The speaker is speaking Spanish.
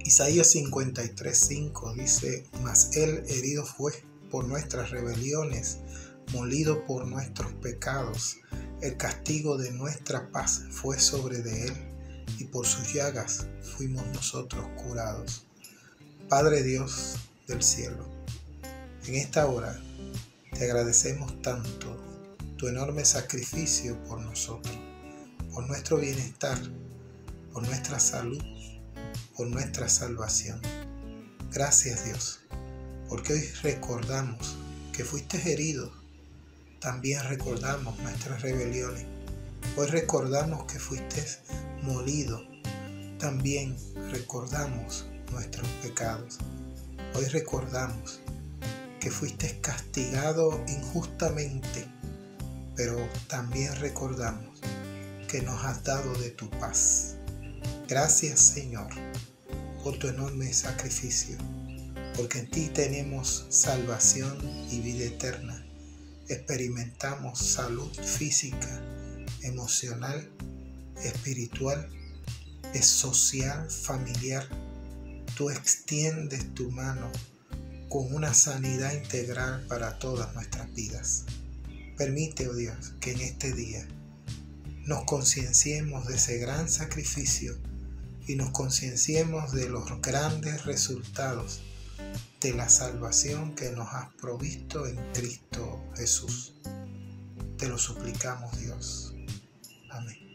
Isaías 53:5 dice: Mas él herido fue por nuestras rebeliones, molido por nuestros pecados. El castigo de nuestra paz fue sobre de él, y por sus llagas fuimos nosotros curados. Padre Dios del cielo, en esta hora te agradecemos tanto tu enorme sacrificio por nosotros, por nuestro bienestar, por nuestra salud, por nuestra salvación. Gracias, Dios, porque hoy recordamos que fuiste herido. También recordamos nuestras rebeliones. Hoy recordamos que fuiste molido. También recordamos nuestros pecados. Hoy recordamos que fuiste castigado injustamente, pero también recordamos que nos has dado de tu paz. Gracias, Señor, por tu enorme sacrificio, porque en ti tenemos salvación y vida eterna. Experimentamos salud física, emocional, espiritual, social, familiar. Tú extiendes tu mano con una sanidad integral para todas nuestras vidas. Permite, oh Dios, que en este día nos concienciemos de ese gran sacrificio y nos concienciemos de los grandes resultados de la salvación que nos has provisto en Cristo Jesús. Te lo suplicamos, Dios. Amén.